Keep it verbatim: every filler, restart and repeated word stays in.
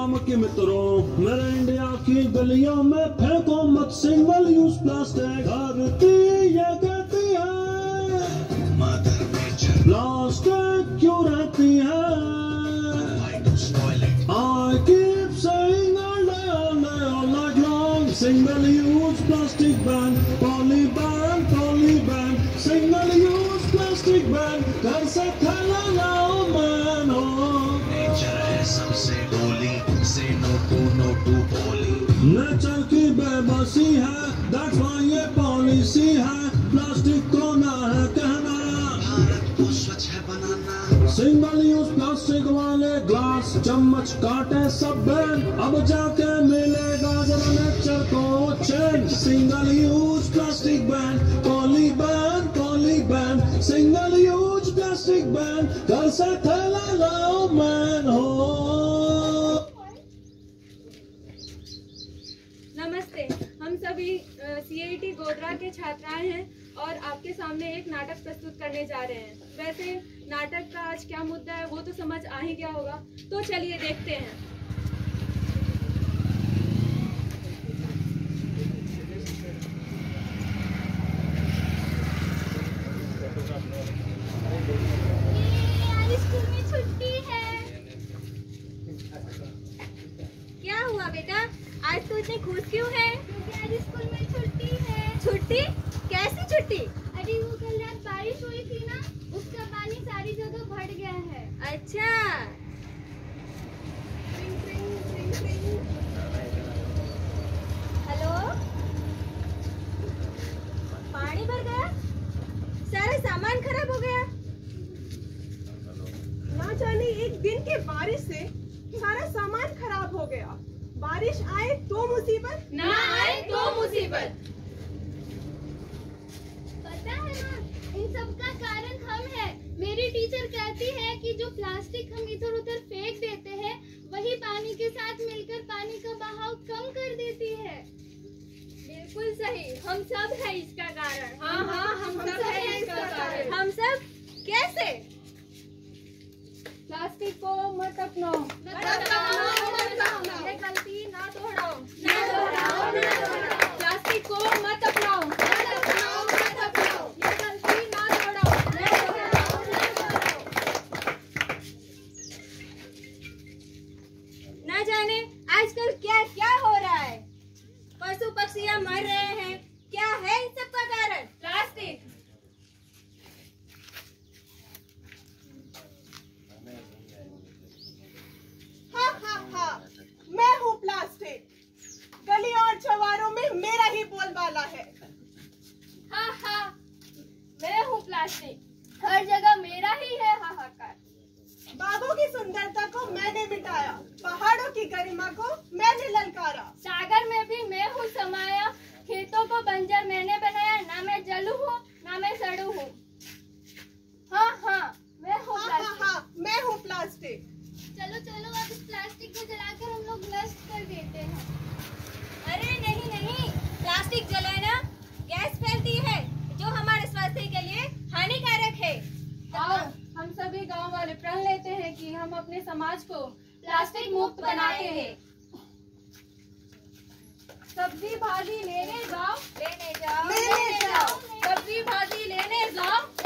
काम के मित्रों, मेरे इंडिया की गलियों में फेंको मत सिंगल यूज प्लास्टिक। धरती ये कहती है मदर नेचर प्लास्टिक क्यों रहती है। I keep saying all day, all day, all night long, single use plastic ban, poly ban, poly ban, single use plastic ban, घर से थैला लाओ man हो। नेचर है सबसे बोली, say no to no to poly। Nature की बेबसी है, that's why ये पॉलिसी है, प्लास्टिक को ना है कहना, भारत को स्वच्छ है बनाना। सिंगल यूज प्लास्टिक वाले ग्लास चम्मच काटे सब बैन, अब जाके मिलेगा जरा नेचर को चैन। Single use plastic ban, poly ban, poly ban, single use plastic ban, घर से थैला लाओ मैन हो। नमस्ते, हम सभी सी आई टी गोधरा के छात्राएं हैं और आपके सामने एक नाटक प्रस्तुत करने जा रहे हैं। वैसे नाटक का आज क्या मुद्दा है वो तो समझ आ ही गया होगा, तो चलिए देखते हैं। स्कूल में छुट्टी है। क्या हुआ बेटा, आज तो इतनी खुश क्यों है? क्योंकि आज स्कूल में छुट्टी है। छुट्टी? कैसी छुट्टी? अरे वो कल रात बारिश हुई थी ना, उसका पानी सारी जगह भर गया है। अच्छा। हेलो, पानी भर गया, सारा सामान खराब हो गया। ना जाने एक दिन के बारिश से सारा सामान खराब हो गया। बारिश आए तो मुसीबत, ना आए तो मुसीबत। पता है ना, इन सब का कारण हम हैं। मेरी टीचर कहती है कि जो प्लास्टिक हम इधर उधर फेंक देते हैं, वही पानी के साथ मिलकर पानी का बहाव कम कर देती है। बिल्कुल सही, हम सब है इसका कारण। हाँ हाँ, हम, हम सब है इसका कारण। हम सब कैसे? प्लास्टिक को मत अपनाओ, ये गलती ना दोहराओ, प्लास्टिक को मत अपनाओ, ये गलती ना दोहराओ। ना जाने आजकल क्या क्या हो रहा है, पशु पक्षियाँ मर रहे हैं। क्या है इन सब का कारण? प्लास्टिक। हाँ हाँ हाँ, मैं हूँ प्लास्टिक। गली और चौबारों में मेरा ही बोलबाला है। हाँ हाँ, मैं हूँ प्लास्टिक, हर जगह मेरा ही है हाहाकार। बागों की सुंदरता को मैंने मिटाया, पहाड़ों की गरिमा को मैंने ललकारा। सागर में भी मैं हूँ समाया, खेतों को बंजर मैंने बनाया। ना मैं जलू हूँ ना मैं सड़ू हूँ। हाँ हाँ, मैं हूँ हाँ हाँ प्लास्टिक। हाँ, मैं हूँ प्लास्टिक। चलो चलो, अब इस प्लास्टिक को जलाकर हम लोग नष्ट कर देते हैं। अरे नहीं नहीं, प्लास्टिक जलाना गैस फैलती है जो हमारे स्वास्थ्य के लिए हानिकारक है। आओ हम सभी गांव वाले प्रण लेते हैं कि हम अपने समाज को प्लास्टिक मुक्त बनाते हैं। सब्जी भाजी लेने जाओ, लेने जाओ लेने जाओ। सब्जी भाजी लेने जाओ,